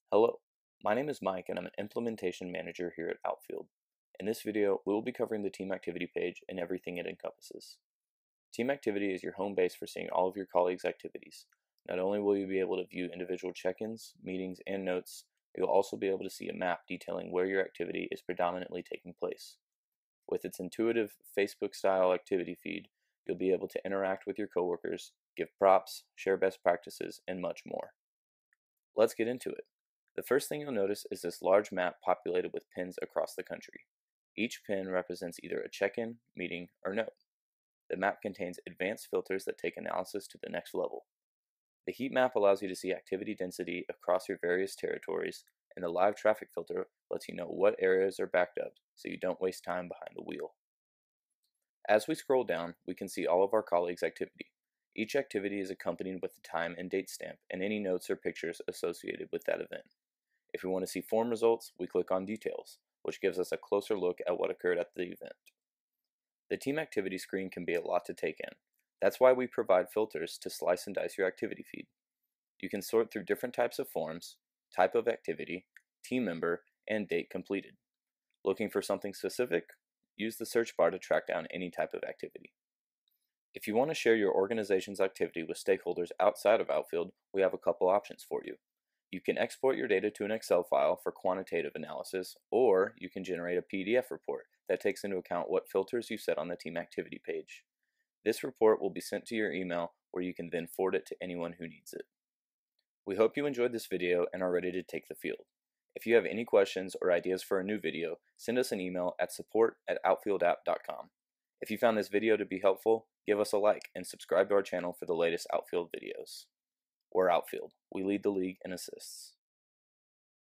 Hello, my name is Mike and I'm an implementation manager here at Outfield. In this video, we will be covering the team activity page and everything it encompasses. Team activity is your home base for seeing all of your colleagues' activities. Not only will you be able to view individual check-ins, meetings, and notes, you'll also be able to see a map detailing where your activity is predominantly taking place. With its intuitive Facebook-style activity feed, you'll be able to interact with your coworkers, give props, share best practices, and much more. Let's get into it. The first thing you'll notice is this large map populated with pins across the country. Each pin represents either a check-in, meeting, or note. The map contains advanced filters that take analysis to the next level. The heat map allows you to see activity density across your various territories, and the live traffic filter lets you know what areas are backed up so you don't waste time behind the wheel. As we scroll down, we can see all of our colleagues' activity. Each activity is accompanied with the time and date stamp and any notes or pictures associated with that event. If we want to see form results, we click on Details, which gives us a closer look at what occurred at the event. The team activity screen can be a lot to take in. That's why we provide filters to slice and dice your activity feed. You can sort through different types of forms, type of activity, team member, and date completed. Looking for something specific? Use the search bar to track down any type of activity. If you want to share your organization's activity with stakeholders outside of Outfield, we have a couple options for you. You can export your data to an Excel file for quantitative analysis, or you can generate a PDF report that takes into account what filters you set on the team activity page. This report will be sent to your email where you can then forward it to anyone who needs it. We hope you enjoyed this video and are ready to take the field. If you have any questions or ideas for a new video, send us an email at support@outfieldapp.com. If you found this video to be helpful, give us a like and subscribe to our channel for the latest Outfield videos. We're Outfield. We lead the league in assists.